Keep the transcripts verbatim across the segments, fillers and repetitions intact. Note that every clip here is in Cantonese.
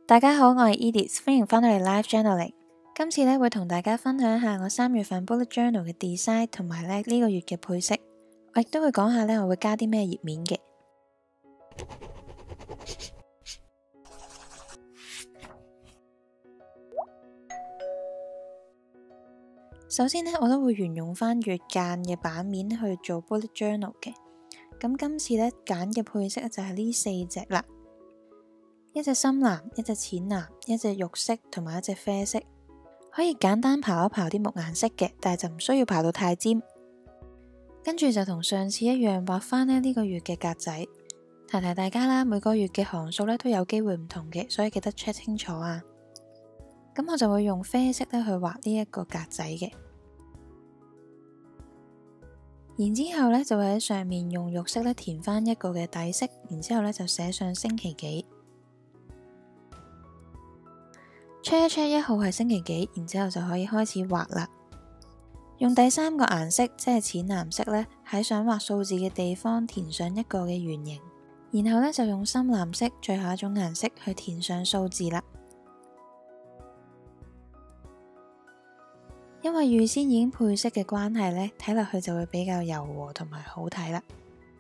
大家好，我係 Edith， 歡迎返到嚟 Live Journaling。今次咧會同大家分享下我三月份 Bullet Journal 嘅 design 同埋咧呢個月嘅配色，我亦都會講下咧我會加啲咩頁面嘅。首先呢，我都會沿用翻月間嘅版面去做 Bullet Journal 嘅。咁今次咧揀嘅配色就係呢四隻啦。一隻深藍，一隻淺藍，一隻肉色，同埋一隻啡色，可以簡單刨一刨啲木顏色嘅，但係就唔需要刨到太尖。跟住就同上次一樣畫翻呢呢個月嘅格仔。提提大家啦，每個月嘅行數呢都有機會唔同嘅，所以記得 check 清楚啊。咁我就會用啡色呢去畫呢一個格仔嘅，然之後呢就會喺上面用肉色呢填翻一個嘅底色，然之後呢就寫上星期幾。check 一 check 一號係星期幾，然之後就可以開始畫啦。用第三個顏色，即係淺藍色呢，喺想畫數字嘅地方填上一個嘅圓形，然後呢，就用深藍色最後一種顏色去填上數字啦。因為預先已經配色嘅關係呢，睇落去就會比較柔和同埋好睇啦。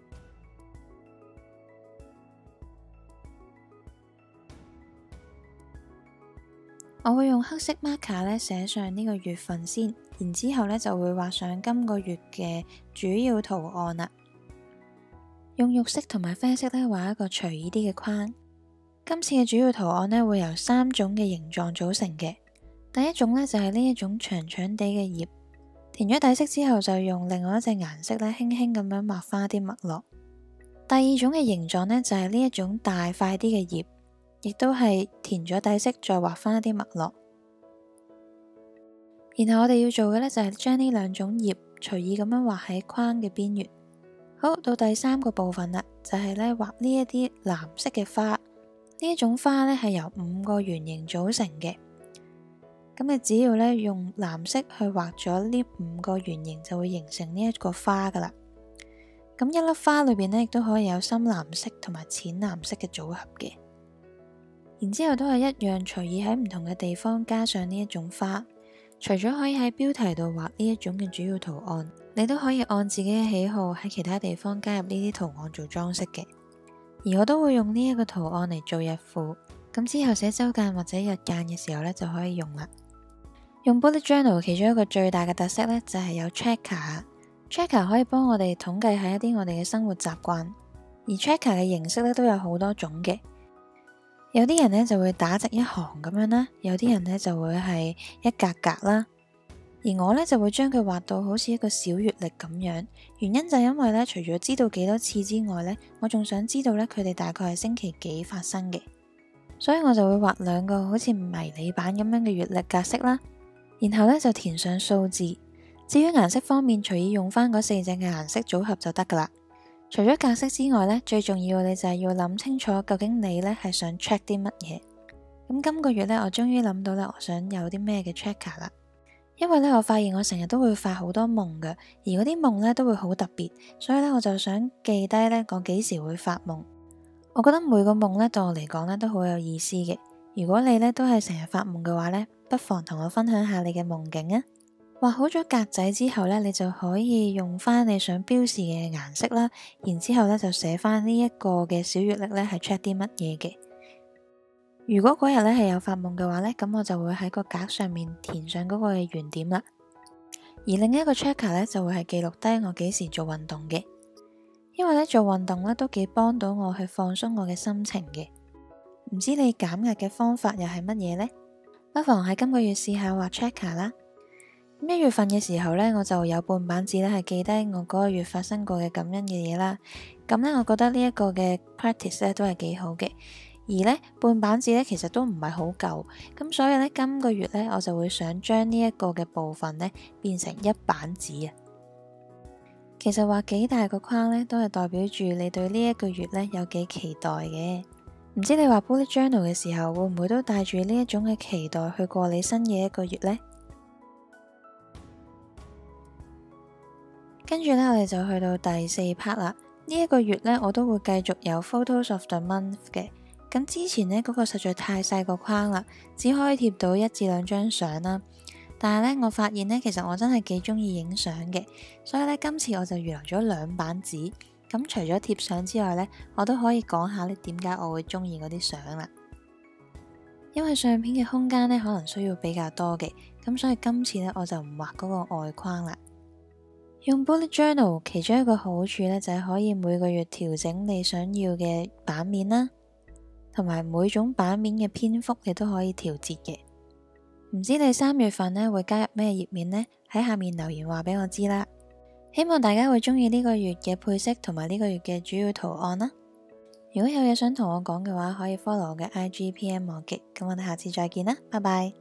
我會用黑色 marker 咧寫上呢個月份先，然之後咧就會畫上今個月嘅主要圖案啦。用肉色同埋啡色咧畫一個隨意啲嘅框。今次嘅主要圖案咧會由三種嘅形狀組成嘅。第一種咧就係呢一種長長地嘅葉，填咗底色之後就用另外一隻顏色咧輕輕咁樣畫翻啲脈絡。第二種嘅形狀咧就係呢一種大塊啲嘅葉。亦都係填咗底色，再畫翻一啲脈絡。然後我哋要做嘅呢，就係將呢兩種葉隨意咁樣畫喺框嘅邊緣。好，到第三個部分啦，就係呢畫呢一啲藍色嘅花。呢一種花呢，係由五個圓形組成嘅。咁你只要呢用藍色去畫咗呢五個圓形，就會形成呢一個花噶啦。咁一粒花裏邊呢，亦都可以有深藍色同埋淺藍色嘅組合嘅。然之後都係一樣隨意喺唔同嘅地方加上呢一種花，除咗可以喺標題度畫呢一種嘅主要圖案，你都可以按自己嘅喜好喺其他地方加入呢啲圖案做裝飾嘅。而我都會用呢一個圖案嚟做日付，咁之後寫週間或者日間嘅時候呢，就可以用啦。用 Bullet Journal 其中一個最大嘅特色呢，就係有 Tracker，Tracker 可以幫我哋統計下一啲我哋嘅生活習慣，而 Tracker 嘅形式呢，都有好多種嘅。有啲人呢就會打直一行咁樣啦，有啲人呢就會係一格格啦，而我呢就會將佢畫到好似一個小月曆咁樣。原因就係因為呢，除咗知道幾多次之外呢，我仲想知道呢佢哋大概係星期幾發生嘅，所以我就會畫兩個好似迷你版咁樣嘅月曆格式啦，然後呢就填上數字。至於顏色方面，隨意用翻嗰四隻嘅顏色組合就得噶啦。除咗格式之外呢，最重要嘅你就係要諗清楚究竟你呢係想 check 啲乜嘢。咁今個月呢，我終於諗到啦，我想有啲咩嘅 tracker 啦。因為呢，我發現我成日都會發好多夢嘅，而嗰啲夢呢都會好特別，所以呢，我就想記低呢我幾時會發夢。我覺得每個夢呢對我嚟講呢都好有意思嘅。如果你呢都係成日發夢嘅話呢，不妨同我分享下你嘅夢境啊！畫好咗格仔之後呢，你就可以用翻你想標示嘅顏色啦，然之後呢就寫翻呢一個嘅小月曆呢係 check 啲乜嘢嘅。如果嗰日呢係有發夢嘅話呢，咁我就會喺個格上面填上嗰個嘅圓點啦。而另一個 tracker 呢，就會係記錄低我幾時做運動嘅，因為呢做運動呢都幾幫到我去放鬆我嘅心情嘅。唔知你減壓嘅方法又係乜嘢呢？不妨喺今個月試下畫 tracker 啦。一月份嘅時候呢，我就有半版紙呢係記低我嗰個月發生過嘅感恩嘅嘢啦。咁呢，我覺得呢一個嘅 practice 呢都係幾好嘅。而呢，半版紙呢其實都唔係好夠，咁所以呢，今個月呢，我就會想將呢一個嘅部分呢變成一版紙啊。其實畫幾大個框呢，都係代表住你對呢一個月呢有幾期待嘅。唔知你畫 Bullet Journal 嘅時候，會唔會都帶住呢一種嘅期待去過你新嘅一個月呢？跟住呢，我哋就去到第四 part 啦。呢一個月呢，我都會繼續有 Photos of the Month 嘅。 咁之前呢，嗰個實在太細個框啦，只可以貼到一至兩張相啦。但係呢，我發現呢，其實我真係幾中意影相嘅，所以呢，今次我就預留咗兩版紙。咁除咗貼相之外呢，我都可以講下呢點解我會中意嗰啲相啦。因為相片嘅空間呢，可能需要比較多嘅，咁所以今次呢，我就唔畫嗰個外框啦。用 Bullet Journal 其中一個好處呢，就係可以每個月調整你想要嘅版面啦，同埋每種版面嘅篇幅你都可以調節嘅。唔知你三月份呢會加入咩頁面呢？喺下面留言話俾我知啦。希望大家會中意呢個月嘅配色同埋呢個月嘅主要圖案啦。如果有嘢想同我講嘅話，可以 follow 我嘅 I G P M 我嘅。咁我哋下次再見啦，拜拜。